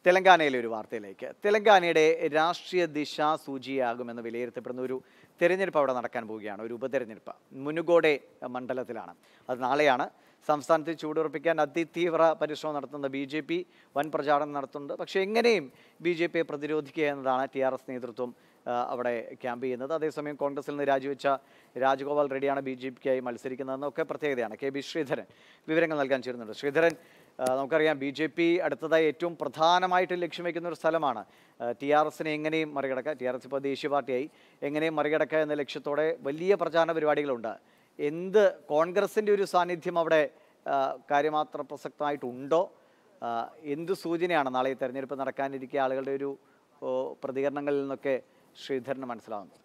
തെലങ്കാനയിലെ ഒരു വാർത്തയിലേക്ക്. തെലങ്കാനയുടെ രാഷ്ട്രീയ ദിശാസൂചിയാകുമെന്ന് വിലയിരുത്തപ്പെടുന്ന ഒരു തെരഞ്ഞെടുപ്പ് അവിടെ നടക്കാൻ പോവുകയാണ്. ഒരു ഉപതെരഞ്ഞെടുപ്പ് മുനുകോടെ മണ്ഡലത്തിലാണ്. അത് നാളെയാണ്. സംസ്ഥാനത്ത് ചൂടുറപ്പിക്കാൻ അതിതീവ്ര പരിശ്രമം നടത്തുന്ന BJP വൻ പ്രചാരണം നടത്തുന്നുണ്ട്. പക്ഷേ എങ്ങനെയും BJPയെ പ്രതിരോധിക്കുക എന്നതാണ് TRS നേതൃത്വം അവിടെ ക്യാമ്പ് ചെയ്യുന്നത്. അതേസമയം കോൺഗ്രസിൽ നിന്ന് രാജിവെച്ച രാജഗോപാൽ റെഡ്ഡിയാണ് BJPക്കായി മത്സരിക്കുന്നതെന്നൊക്കെ പ്രത്യേകതയാണ്. KB ശ്രീധരൻ വിവരങ്ങൾ നൽകാൻ ചേരുന്നുണ്ട്. ശ്രീധരൻ, നമുക്കറിയാം BJP അടുത്തതായി ഏറ്റവും പ്രധാനമായിട്ട് ലക്ഷ്യം വയ്ക്കുന്ന ഒരു സ്ഥലമാണ്. TRSനെ എങ്ങനെയും മറികടക്കുക, TRS ഇപ്പോൾ ദേശീയ പാർട്ടിയായി, എങ്ങനെയും മറികടക്കുക എന്ന ലക്ഷ്യത്തോടെ വലിയ പ്രചാരണ പരിപാടികളുണ്ട്. എന്ത് കോൺഗ്രസിൻ്റെ ഒരു സാന്നിധ്യം അവിടെ കാര്യമാത്ര പ്രസക്തമായിട്ടുണ്ടോ? എന്ത് സൂചനയാണ് നാളെ ഈ തെരഞ്ഞെടുപ്പ് നടക്കാനിരിക്കുക ആളുകളുടെ ഒരു പ്രതികരണങ്ങളിൽ നിന്നൊക്കെ ശ്രീധരന് മനസ്സിലാവുന്നത്?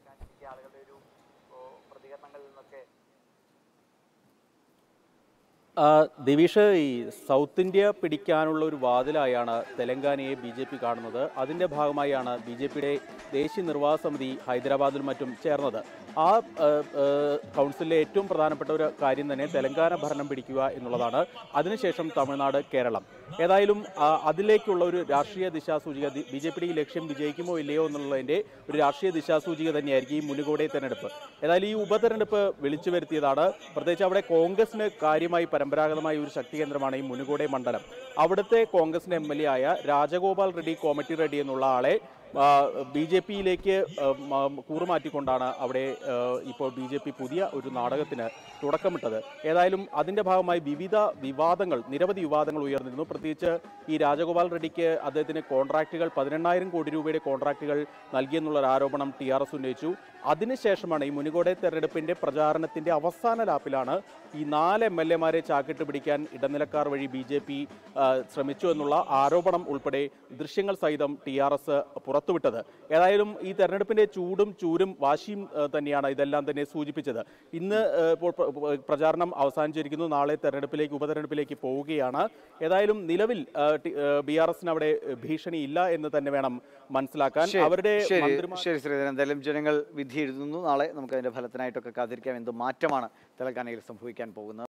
ദിവിഷ്, ഈ സൗത്ത് ഇന്ത്യ പിടിക്കാനുള്ള ഒരു വാതിലായാണ് തെലങ്കാനയെ BJP കാണുന്നത്. അതിൻ്റെ ഭാഗമായാണ് BJPയുടെ ദേശീയ നിർവാഹക സമിതി ഹൈദരാബാദിലും മറ്റും ചേർന്നത്. ആ കൗൺസിലിലെ ഏറ്റവും പ്രധാനപ്പെട്ട ഒരു കാര്യം തന്നെ തെലങ്കാന ഭരണം പിടിക്കുക എന്നുള്ളതാണ്. അതിനുശേഷം തമിഴ്നാട്, കേരളം. ഏതായാലും അതിലേക്കുള്ള ഒരു രാഷ്ട്രീയ ദിശാസൂചിക, BJPയുടെ ഈ ലക്ഷ്യം വിജയിക്കുമോ ഇല്ലയോ എന്നുള്ളതിൻ്റെ ഒരു രാഷ്ട്രീയ ദിശാസൂചിക തന്നെയായിരിക്കും ഈ മുനുകോടെ തെരഞ്ഞെടുപ്പ്. ഏതായാലും ഈ ഉപതെരഞ്ഞെടുപ്പ് വിളിച്ചു വരുത്തിയതാണ്. പ്രത്യേകിച്ച് അവിടെ കോൺഗ്രസിന് കാര്യമായി പരമ്പരാഗതമായ ഒരു ശക്തി കേന്ദ്രമാണ് ഈ മുനുകോടെ മണ്ഡലം. അവിടുത്തെ കോൺഗ്രസിൻ്റെ MLA ആയ രാജഗോപാൽ റെഡ്ഡി, കോമറ്റി റെഡ്ഡി എന്നുള്ള ആളെ BJPയിലേക്ക് കൂറുമാറ്റിക്കൊണ്ടാണ് അവിടെ ഇപ്പോൾ BJP പുതിയ ഒരു നാടകത്തിന് തുടക്കമിട്ടത്. ഏതായാലും അതിൻ്റെ ഭാഗമായി നിരവധി വിവാദങ്ങൾ ഉയർന്നിരുന്നു. പ്രത്യേകിച്ച് ഈ രാജഗോപാൽ റെഡ്ഡിക്ക് അദ്ദേഹത്തിന് കോൺട്രാക്റ്റുകൾ 18,000 കോടി രൂപയുടെ കോൺട്രാക്റ്റുകൾ നൽകിയെന്നുള്ളൊരു ആരോപണം TRS ഉന്നയിച്ചു. അതിനുശേഷമാണ് ഈ മുനുകോടെ തെരഞ്ഞെടുപ്പിൻ്റെ പ്രചാരണത്തിൻ്റെ അവസാന ലാപ്പിലാണ് ഈ 4 MLAമാരെ ചാക്കിട്ട് പിടിക്കാൻ ഇടനിലക്കാർ വഴി BJP ശ്രമിച്ചു എന്നുള്ള ആരോപണം ഉൾപ്പെടെ ദൃശ്യങ്ങൾ സഹിതം TRS പുറത്തുവിട്ടത്. ഏതായാലും ഈ തെരഞ്ഞെടുപ്പിൻ്റെ ചൂരും വാശിയും തന്നെയാണ് ഇതെല്ലാം തന്നെ സൂചിപ്പിച്ചത്. ഇന്ന് ഇപ്പോൾ പ്രചാരണം അവസാനിച്ചിരിക്കുന്നു. നാളെ ഉപതെരഞ്ഞെടുപ്പിലേക്ക് പോവുകയാണ്. ഏതായാലും നിലവിൽ BRSന് അവിടെ ഭീഷണിയില്ല എന്ന് തന്നെ വേണം മനസ്സിലാക്കാൻ. അവരുടെ എന്തായാലും ജനങ്ങൾ വിധി എഴുതുന്നു. നാളെ നമുക്ക് അതിന്റെ ഫലത്തിനായിട്ടൊക്കെ കാത്തിരിക്കാം. എന്ത് മാറ്റമാണ് തെലങ്കാനയിൽ സംഭവിക്കാൻ പോകുന്നത്?